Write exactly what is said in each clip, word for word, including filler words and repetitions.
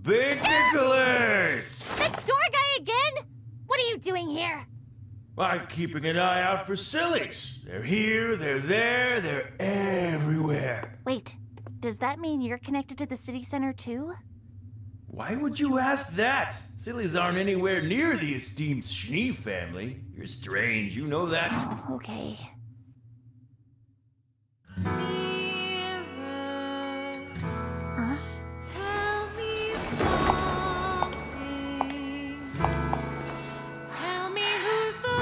Big Nicholas! That door guy again? What are you doing here? I'm keeping an eye out for sillies. They're here, they're there, they're everywhere. Wait, does that mean you're connected to the city center too? Why would you ask that? Sillies aren't anywhere near the esteemed Schnee family. You're strange, you know that. Oh, okay. Huh? Tell me something. Tell me who's the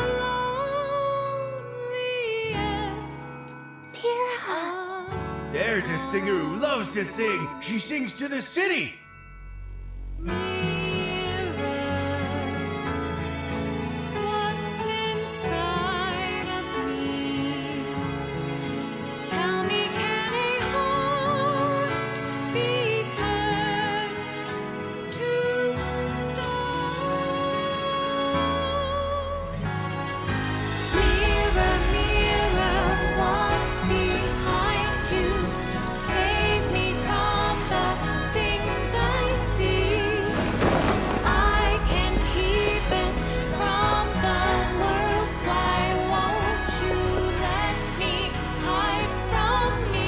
loneliest. Pyrrha! There's a singer who loves to sing. She sings to the city. What's inside of me? Tell me, can a heart be turned to stone? Mirror, mirror, what's behind you? Save me from the things I see. I can keep it from the world. Why won't you let me hide from me?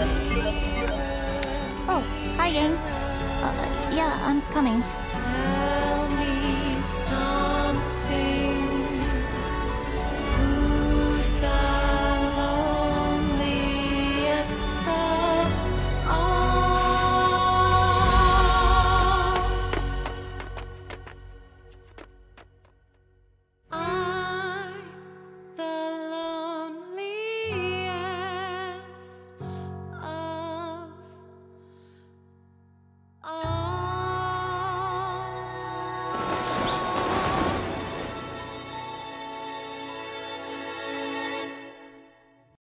Oh, hi, gang. Uh, yeah, I'm coming. Tell